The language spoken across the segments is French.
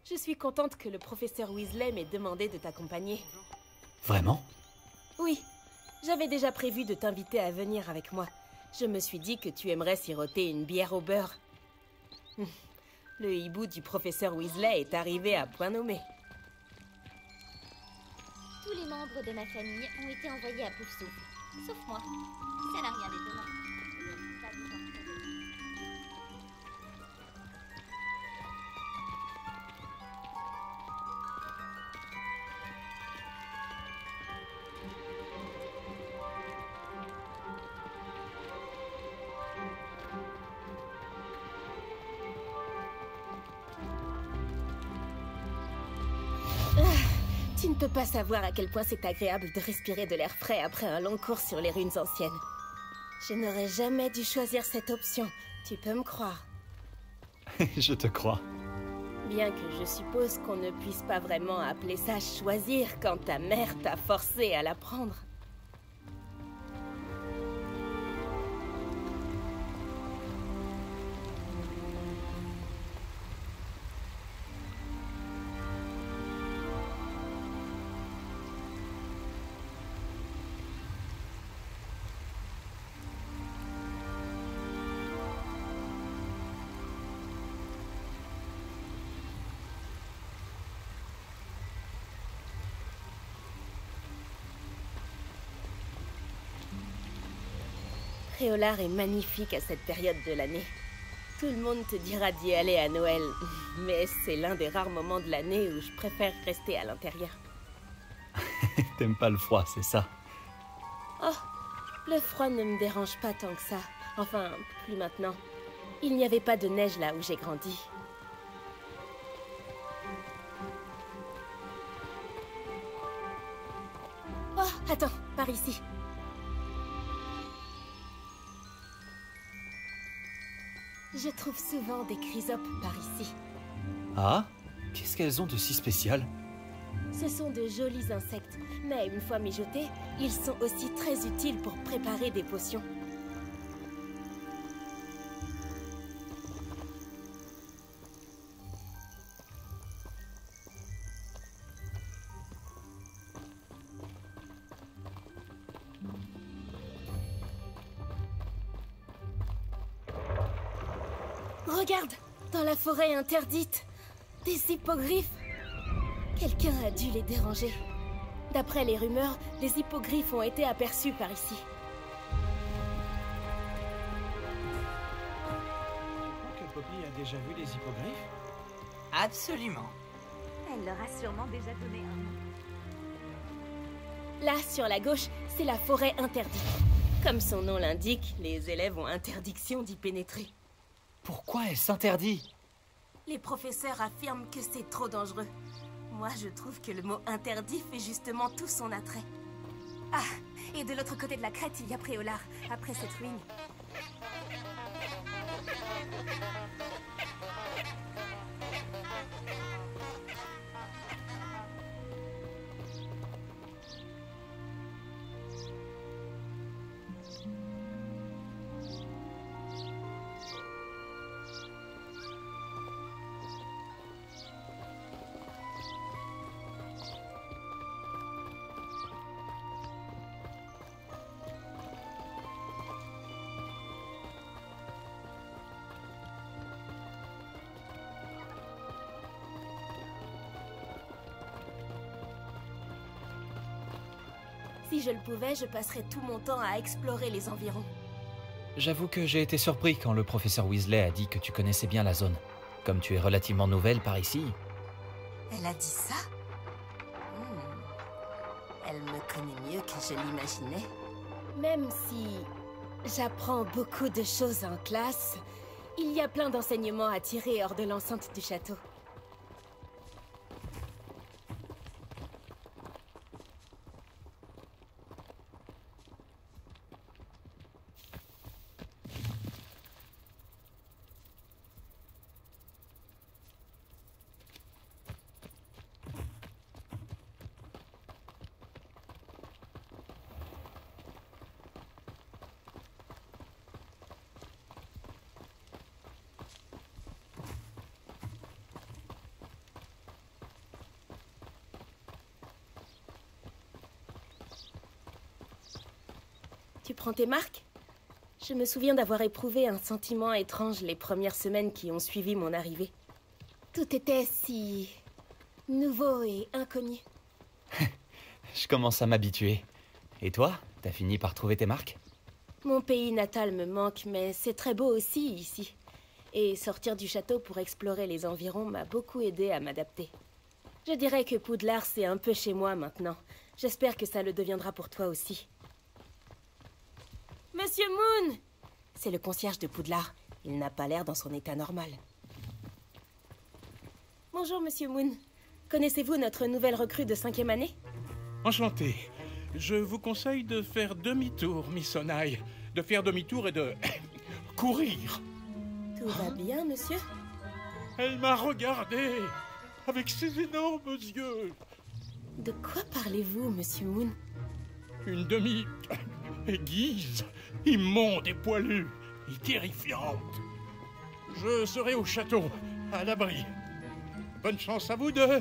Je suis contente que le professeur Weasley m'ait demandé de t'accompagner. Vraiment? Oui, j'avais déjà prévu de t'inviter à venir avec moi. Je me suis dit que tu aimerais siroter une bière au beurre. Le hibou du professeur Weasley est arrivé à point nommé. Tous les membres de ma famille ont été envoyés à Poufsouffle, sauf moi. Ça n'a rien d'étonnant. Pas besoin de prévenir. Tu ne peux pas savoir à quel point c'est agréable de respirer de l'air frais après un long cours sur les ruines anciennes. Je n'aurais jamais dû choisir cette option, tu peux me croire. Je te crois. Bien que je suppose qu'on ne puisse pas vraiment appeler ça choisir quand ta mère t'a forcé à l'apprendre. Préolard est magnifique à cette période de l'année. Tout le monde te dira d'y aller à Noël, mais c'est l'un des rares moments de l'année où je préfère rester à l'intérieur. T'aimes pas le froid, c'est ça? Oh, le froid ne me dérange pas tant que ça. Enfin, plus maintenant. Il n'y avait pas de neige là où j'ai grandi. Oh, attends, par ici. Je trouve souvent des chrysopes par ici. Ah? Qu'est-ce qu'elles ont de si spécial? Ce sont de jolis insectes, mais une fois mijotés, ils sont aussi très utiles pour préparer des potions. Regarde! Dans la forêt interdite! Des hippogriffes! Quelqu'un a dû les déranger. D'après les rumeurs, des hippogriffes ont été aperçus par ici. Tu crois que Poppy a déjà vu les hippogriffes? Absolument. Elle leur a sûrement déjà donné un nom. Là, sur la gauche, c'est la forêt interdite. Comme son nom l'indique, les élèves ont interdiction d'y pénétrer. Pourquoi elle s'interdit? Les professeurs affirment que c'est trop dangereux. Moi, je trouve que le mot interdit fait justement tout son attrait. Ah, et de l'autre côté de la crête, il y a Préolard, après cette ruine. Si je le pouvais, je passerais tout mon temps à explorer les environs. J'avoue que j'ai été surpris quand le professeur Weasley a dit que tu connaissais bien la zone. Comme tu es relativement nouvelle par ici. Elle a dit ça? Elle me connaît mieux que je l'imaginais. Même si j'apprends beaucoup de choses en classe, il y a plein d'enseignements à tirer hors de l'enceinte du château. Tu prends tes marques? Je me souviens d'avoir éprouvé un sentiment étrange les premières semaines qui ont suivi mon arrivée. Tout était si... nouveau et inconnu. Je commence à m'habituer. Et toi, t'as fini par trouver tes marques? Mon pays natal me manque, mais c'est très beau aussi ici. Et sortir du château pour explorer les environs m'a beaucoup aidé à m'adapter. Je dirais que Poudlard, c'est un peu chez moi maintenant. J'espère que ça le deviendra pour toi aussi. Monsieur Moon! C'est le concierge de Poudlard. Il n'a pas l'air dans son état normal. Bonjour, Monsieur Moon. Connaissez-vous notre nouvelle recrue de 5e année? Enchanté. Je vous conseille de faire demi-tour, Miss Onaï. De faire demi-tour et de... courir. Tout va bien, monsieur? Elle m'a regardé avec ses énormes yeux. De quoi parlez-vous, Monsieur Moon? Une demi-aiguise, immonde et poilue, et terrifiante. Je serai au château, à l'abri. Bonne chance à vous deux.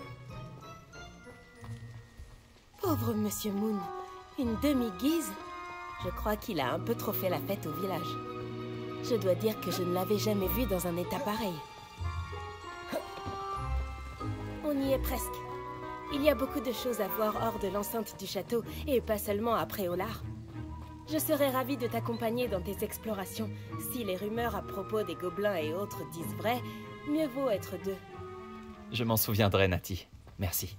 Pauvre Monsieur Moon. Une demi-guise? Je crois qu'il a un peu trop fait la fête au village. Je dois dire que je ne l'avais jamais vu dans un état pareil. On y est presque. Il y a beaucoup de choses à voir hors de l'enceinte du château, et pas seulement à Préolard. Je serais ravie de t'accompagner dans tes explorations. Si les rumeurs à propos des gobelins et autres disent vrai, mieux vaut être deux. Je m'en souviendrai, Natty. Merci.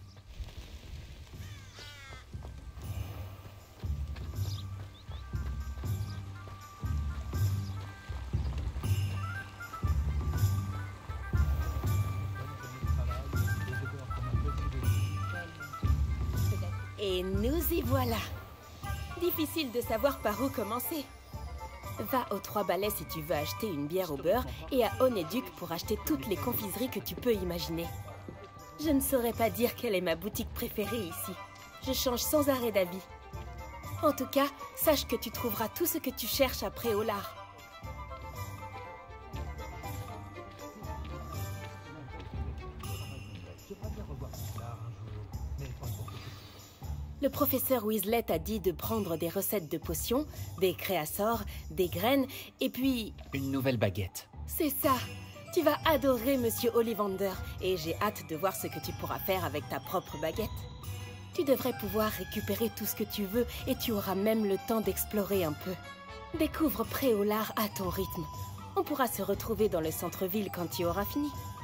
Et nous y voilà. Difficile de savoir par où commencer. Va aux 3 balais si tu veux acheter une bière au beurre et à Onéduc pour acheter toutes les confiseries que tu peux imaginer. Je ne saurais pas dire quelle est ma boutique préférée ici. Je change sans arrêt d'avis. En tout cas, sache que tu trouveras tout ce que tu cherches à Préolard. Le professeur Weasley t'a dit de prendre des recettes de potions, des créassors, des graines, et puis... Une nouvelle baguette. C'est ça! Tu vas adorer Monsieur Ollivander, et j'ai hâte de voir ce que tu pourras faire avec ta propre baguette. Tu devrais pouvoir récupérer tout ce que tu veux, et tu auras même le temps d'explorer un peu. Découvre Préolard à ton rythme. On pourra se retrouver dans le centre-ville quand tu auras fini.